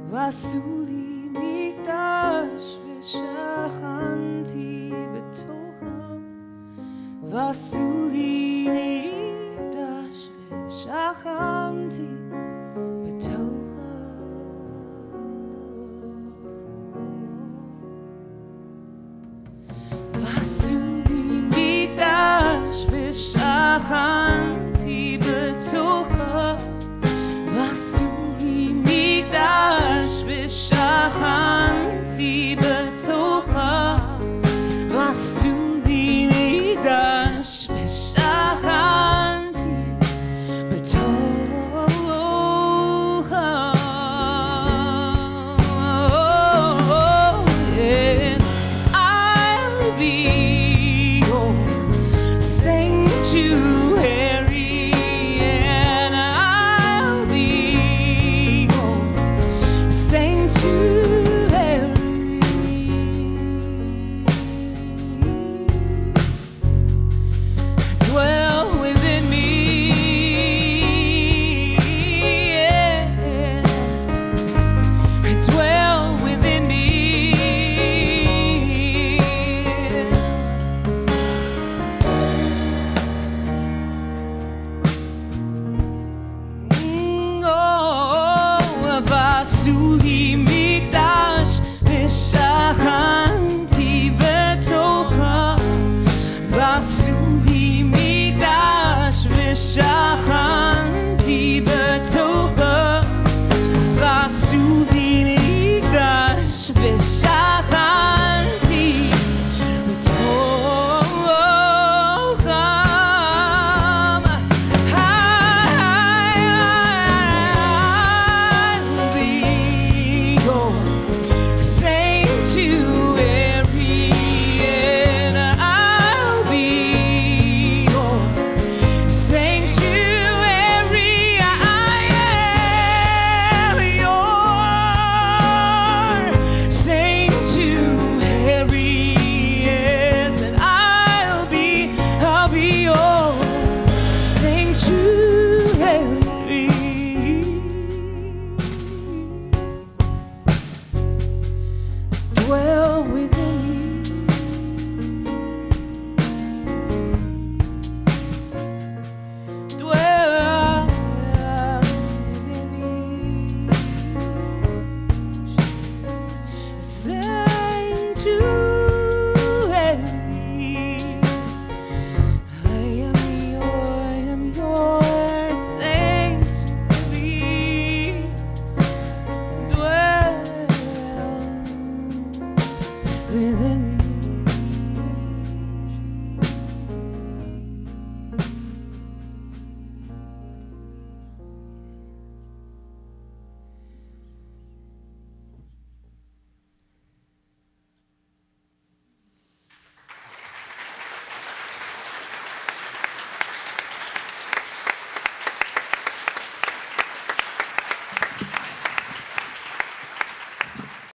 ועשו לי מקדש ושכנתי בתוכם, ועשו לי מקדש ושכנתי בתוכם. ועשו לי מקדש ושכנתי בתוכם, ועשו לי מקדש ושכנתי בתוכם, ועשו לי מקדש ושכנתי בתוכם. And I'll be your sanctuary, and I'll be your sanctuary. Dwell within me, yeah. Dwell within me. ועשו לי מקדש ושכנתי בתוכם, ועשו לי מקדש ושכנתי בתוכם, ועשו לי מקדש ושכנתי בתוכם. I'll be your sanctuary, and I'll be your sanctuary. I am your sanctuary, yes, and I'll be your sanctuary. Dwell within me. Dwell within me. Sanctuary. I am your sanctuary. Dwell within me.